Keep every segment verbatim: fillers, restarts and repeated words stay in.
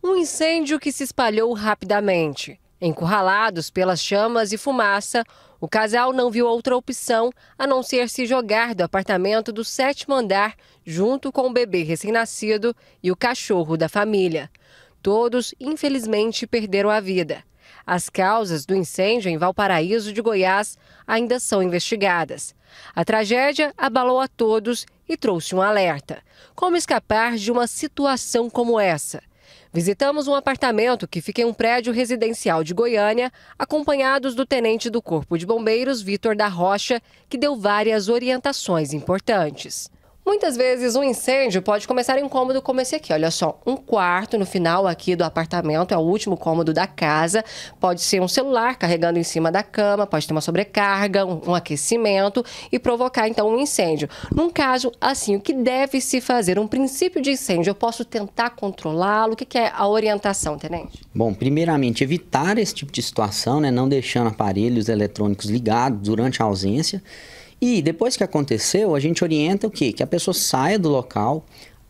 Um incêndio que se espalhou rapidamente. Encurralados pelas chamas e fumaça, o casal não viu outra opção a não ser se jogar do apartamento do sétimo andar, junto com o bebê recém-nascido e o cachorro da família. Todos, infelizmente, perderam a vida. As causas do incêndio em Valparaíso de Goiás ainda são investigadas. A tragédia abalou a todos e trouxe um alerta. Como escapar de uma situação como essa? Visitamos um apartamento que fica em um prédio residencial de Goiânia, acompanhados do tenente do Corpo de Bombeiros, Vitor da Rocha, que deu várias orientações importantes. Muitas vezes um incêndio pode começar em um cômodo como esse aqui. Olha só, um quarto no final aqui do apartamento, é o último cômodo da casa. Pode ser um celular carregando em cima da cama, pode ter uma sobrecarga, um, um aquecimento e provocar então um incêndio. Num caso assim, o que deve se fazer? Um princípio de incêndio, eu posso tentar controlá-lo? O que, que é a orientação, tenente? Bom, primeiramente, evitar esse tipo de situação, né? Não deixando aparelhos eletrônicos ligados durante a ausência. E depois que aconteceu, a gente orienta o quê? Que a pessoa saia do local,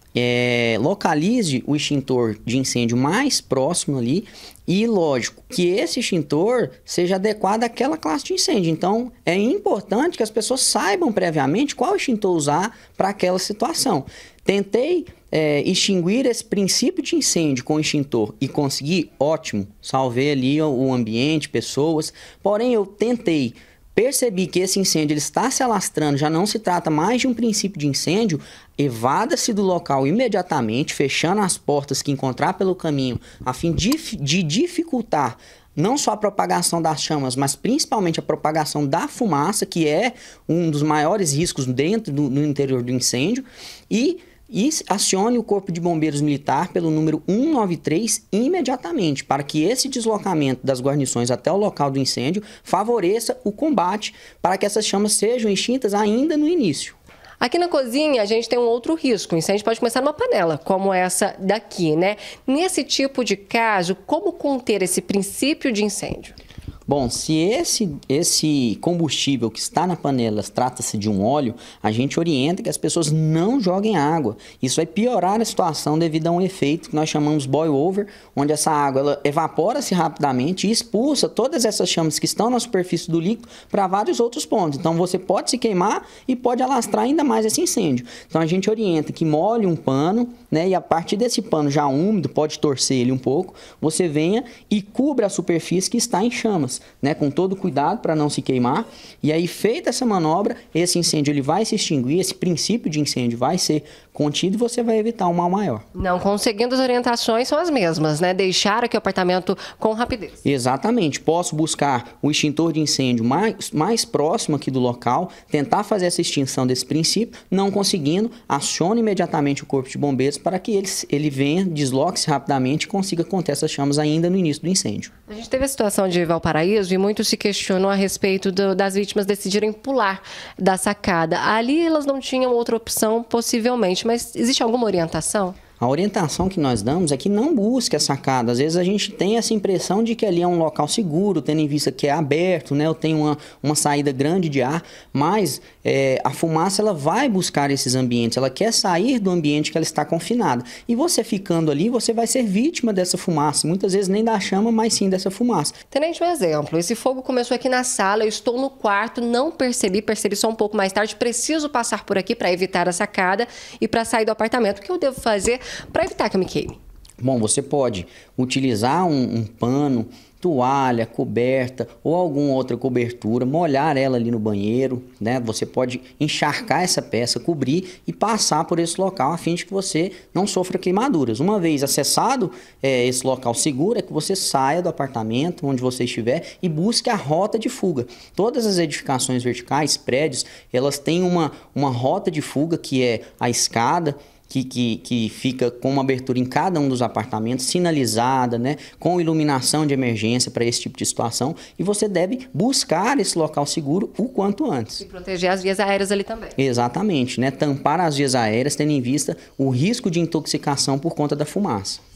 é, localize o extintor de incêndio mais próximo ali e, lógico, que esse extintor seja adequado àquela classe de incêndio. Então, é importante que as pessoas saibam previamente qual extintor usar para aquela situação. Tentei é, extinguir esse princípio de incêndio com o extintor e consegui, ótimo, salvei ali o, o ambiente, pessoas, porém eu tentei... Percebi que esse incêndio ele está se alastrando, já não se trata mais de um princípio de incêndio, evada-se do local imediatamente, fechando as portas que encontrar pelo caminho, a fim de, de dificultar não só a propagação das chamas, mas principalmente a propagação da fumaça, que é um dos maiores riscos dentro do no interior do incêndio, e... E acione o Corpo de Bombeiros Militar pelo número cento e noventa e três imediatamente, para que esse deslocamento das guarnições até o local do incêndio favoreça o combate, para que essas chamas sejam extintas ainda no início. Aqui na cozinha a gente tem um outro risco, o incêndio pode começar numa panela, como essa daqui, né? Nesse tipo de caso, como conter esse princípio de incêndio? Bom, se esse, esse combustível que está na panela trata-se de um óleo, a gente orienta que as pessoas não joguem água. Isso vai piorar a situação devido a um efeito que nós chamamos boil over, onde essa água ela evapora-se rapidamente e expulsa todas essas chamas que estão na superfície do líquido para vários outros pontos. Então você pode se queimar e pode alastrar ainda mais esse incêndio. Então a gente orienta que molhe um pano, né, e a partir desse pano já úmido, pode torcer ele um pouco, você venha e cubra a superfície que está em chamas. Né, com todo cuidado para não se queimar, e aí feita essa manobra, esse incêndio ele vai se extinguir, esse princípio de incêndio vai ser contido e você vai evitar um mal maior. Não conseguindo, as orientações são as mesmas, né? Deixar aqui o apartamento com rapidez. Exatamente. Posso buscar o extintor de incêndio mais, mais próximo aqui do local, tentar fazer essa extinção desse princípio, não conseguindo, acione imediatamente o Corpo de Bombeiros para que ele, ele venha, desloque-se rapidamente e consiga conter essas chamas ainda no início do incêndio. A gente teve a situação de Valparaíso e muito se questionou a respeito do, das vítimas decidirem pular da sacada. Ali elas não tinham outra opção, possivelmente, mas existe alguma orientação? A orientação que nós damos é que não busque a sacada. Às vezes a gente tem essa impressão de que ali é um local seguro, tendo em vista que é aberto, né? Ou tem uma, uma saída grande de ar, mas é, a fumaça ela vai buscar esses ambientes, ela quer sair do ambiente que ela está confinada. E você ficando ali, você vai ser vítima dessa fumaça, muitas vezes nem da chama, mas sim dessa fumaça. Tenente, um exemplo, esse fogo começou aqui na sala, eu estou no quarto, não percebi, percebi só um pouco mais tarde, preciso passar por aqui para evitar a sacada e para sair do apartamento. O que eu devo fazer para evitar que eu me queime? Bom, você pode utilizar um, um pano, toalha, coberta ou alguma outra cobertura, molhar ela ali no banheiro, né? Você pode encharcar essa peça, cobrir e passar por esse local a fim de que você não sofra queimaduras. Uma vez acessado é, esse local seguro, é que você saia do apartamento onde você estiver e busque a rota de fuga. Todas as edificações verticais, prédios, elas têm uma, uma rota de fuga que é a escada, Que, que, que fica com uma abertura em cada um dos apartamentos, sinalizada, né, com iluminação de emergência para esse tipo de situação, e você deve buscar esse local seguro o quanto antes. E proteger as vias aéreas ali também. Exatamente, né, tampar as vias aéreas, tendo em vista o risco de intoxicação por conta da fumaça.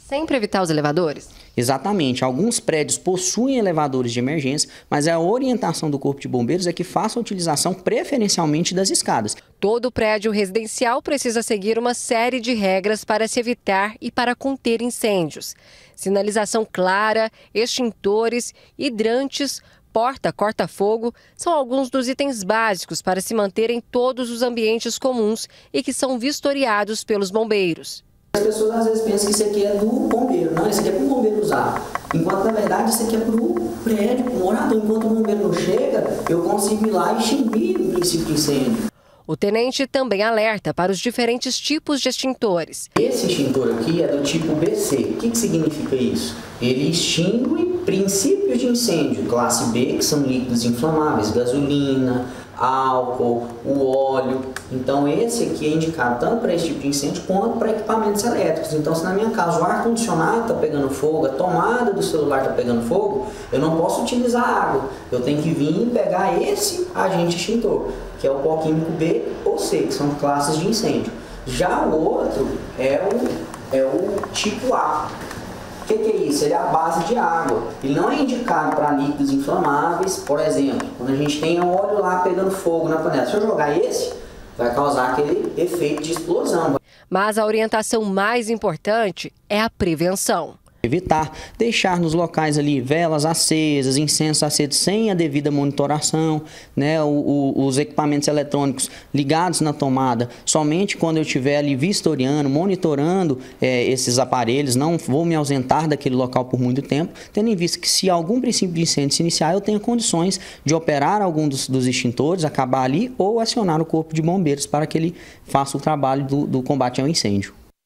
Sempre evitar os elevadores? Exatamente. Alguns prédios possuem elevadores de emergência, mas a orientação do Corpo de Bombeiros é que faça a utilização preferencialmente das escadas. Todo prédio residencial precisa seguir uma série de regras para se evitar e para conter incêndios. Sinalização clara, extintores, hidrantes, porta corta-fogo são alguns dos itens básicos para se manter em todos os ambientes comuns e que são vistoriados pelos bombeiros. As pessoas às vezes pensam que isso aqui é do bombeiro, não, isso aqui é para o bombeiro usar. Enquanto na verdade isso aqui é para o prédio, para o morador. Enquanto o bombeiro não chega, eu consigo ir lá e extinguir o princípio de incêndio. O tenente também alerta para os diferentes tipos de extintores. Esse extintor aqui é do tipo B C. O que, que significa isso? Ele extingue princípios de incêndio, classe B, que são líquidos inflamáveis, gasolina, álcool, o óleo. Então esse aqui é indicado tanto para esse tipo de incêndio quanto para equipamentos elétricos. Então se na minha casa o ar-condicionado está pegando fogo, a tomada do celular está pegando fogo, eu não posso utilizar água. Eu tenho que vir e pegar esse agente extintor, que é o pó químico B ou C, que são classes de incêndio. Já o outro é o, é o tipo A. O que, que é isso? Ele é a base de água. Ele não é indicado para líquidos inflamáveis. Por exemplo, quando a gente tem óleo lá pegando fogo na panela, se eu jogar esse, vai causar aquele efeito de explosão. Mas a orientação mais importante é a prevenção. Evitar deixar nos locais ali velas acesas, incensos acesos sem a devida monitoração, né? O, o, os equipamentos eletrônicos ligados na tomada somente quando eu estiver ali vistoriando, monitorando é, esses aparelhos, não vou me ausentar daquele local por muito tempo, tendo em vista que se algum princípio de incêndio se iniciar, eu tenho condições de operar algum dos, dos extintores, acabar ali ou acionar o Corpo de Bombeiros para que ele faça o trabalho do, do combate ao incêndio.